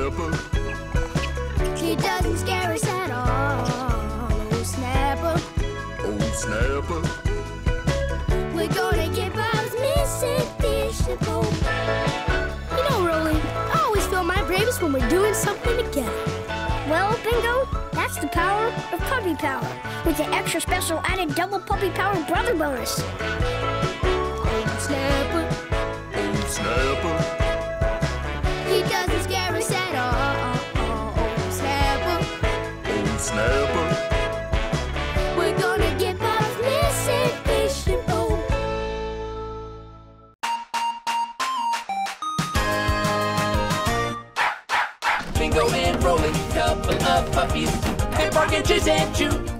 Snapper. He doesn't scare us at all. Oh, Snapper. Oh, Snapper. We're gonna get Bob's missing fishable. You know, Rolly, I always feel my bravest when we're doing something together. Well, Bingo, that's the power of puppy power, with the extra special added double puppy power brother bonus. Oh, Snapper. Oh, Snapper. He doesn't scare us at all. Oh, Snapper. Oh, Snapper. We're gonna get Bob's missing fishing pole. Bingo and Rolly, couple of puppies. They bark and chase and chew.